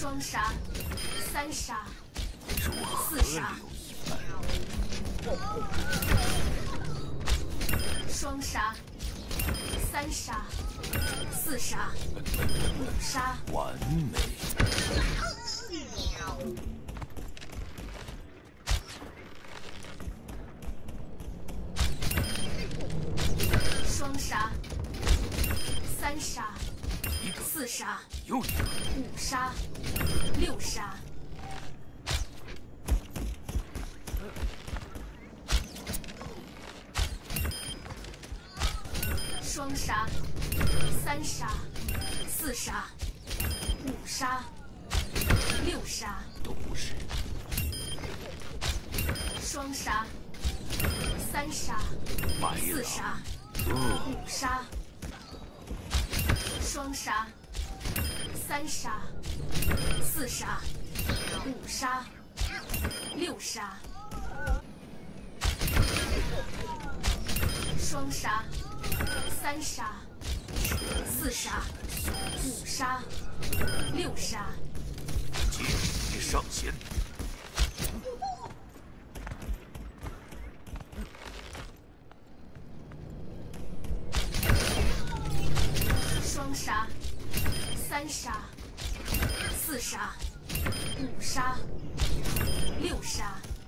双杀，三杀， 如何四杀， 留一半？ 双杀，三杀，四杀，五杀， 完美。 双杀，三杀， 一个四杀， 又一个， 五杀，六杀。双杀，三杀，四杀，五杀，六杀。 都不是。 双杀，三杀， 白四杀， 狼， 五杀。双杀，三杀，四杀，五杀，六杀。双杀，三杀，四杀，五杀，六杀。 阶级上限。 双杀，三杀，四杀，五杀，六杀。